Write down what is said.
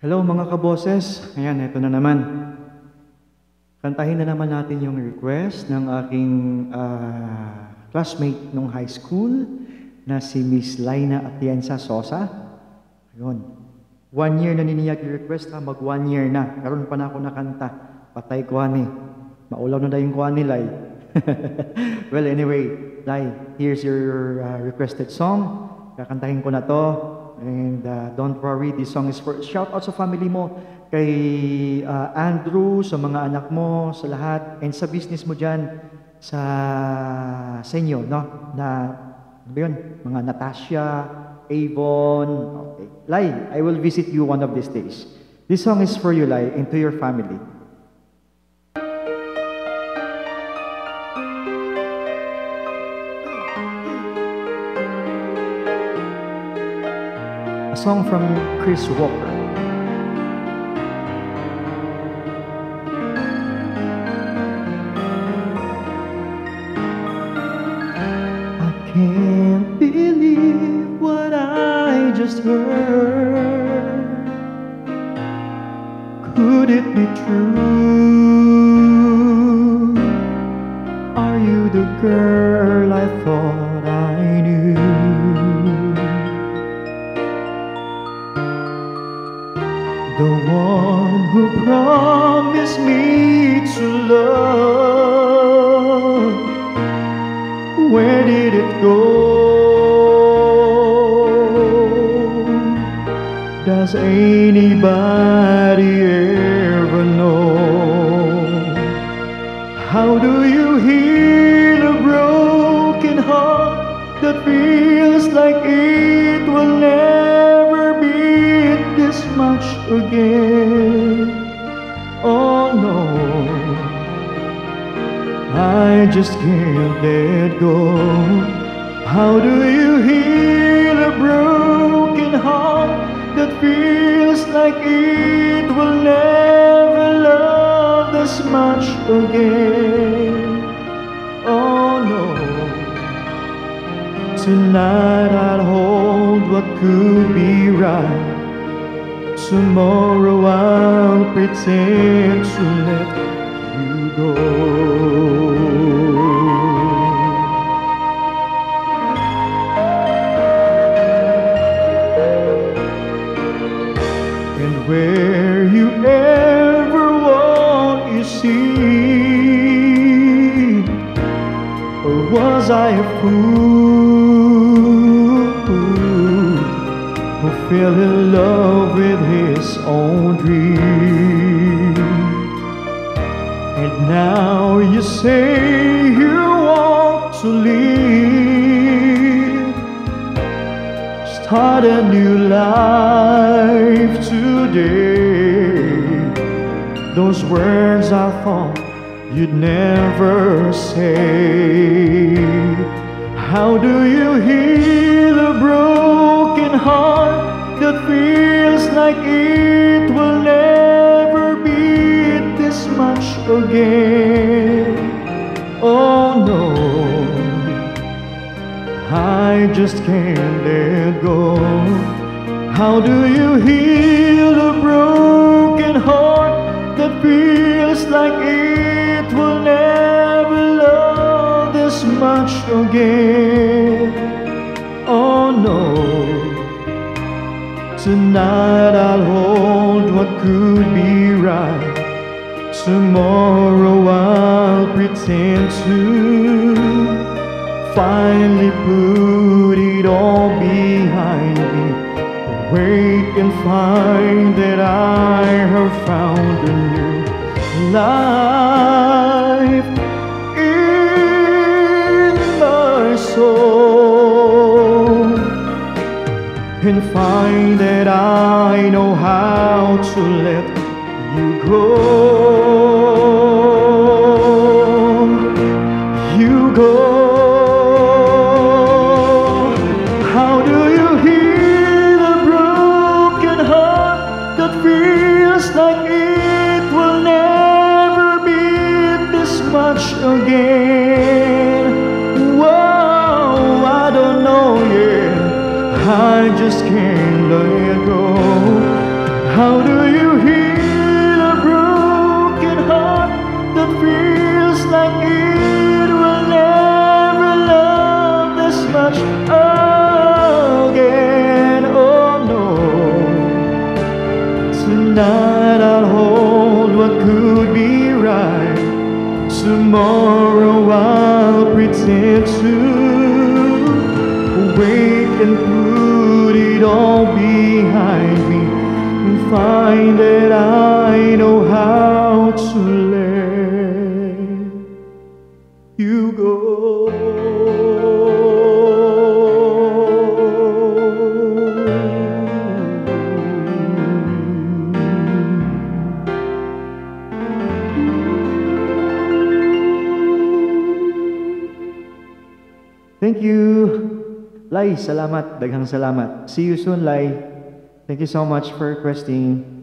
Hello mga kaboses, ayan, ito na naman. Kantahin na naman natin yung request ng aking classmate nung high school na si Miss Laina Atienza Sosa. Ayun. 1 year na niniyag yung request ha, mag 1 year na. Karoon pa na ako nakanta. Patay ko ani. Maulaw na daw yung kuha ni Lai. Well, anyway, Lai, here's your requested song. Kakantahin ko na to. And don't worry, this song is for shout out sa family mo, kay Andrew, sa mga anak mo, sa lahat, and sa business mo dyan, sa inyo, no? Na, ano ba yun? Mga Natasha, Avon, okay. Lai, I will visit you one of these days. This song is for you, Lai, and to your family. A song from Chris Walker. I can't believe what I just heard. Could it be true? Are you the girl I thought I knew? The one who promised me to love. Where did it go? Does anybody ever know? How do you heal a broken heart that feels like it will never beat this much again? Oh no, I just can't let go. How do you heal a broken heart that feels like it will never love this much again? Oh no, tonight I'll hold what could be right. Tomorrow I'll pretend to let you go. And where you ever want you see, or was I a fool who fell in love with his own dream? And now you say you want to leave, start a new life today. Those words I thought you'd never say. How do you heal a broken heart that feels like it will never beat this much again? Oh no, I just can't let go. How do you heal a broken heart that feels like it will never love this much again? Oh no, tonight I'll hold what could be right. Tomorrow I'll pretend to finally put it all behind me. Wake and find that I have found a new life in my soul, and find that I know how to let you go. You go. How do you heal a broken heart that feels like it will never beat this much again? Whoa, I don't know yet. I just can't let go. How do you heal a broken heart that feels like it will never love this much again? Oh no. Tonight I'll hold what could be right. Tomorrow I'll pretend to wait and put it all behind me and find that I know how to let you go. Thank you. Lai, salamat. Daghang salamat. See you soon, Lai. Thank you so much for requesting.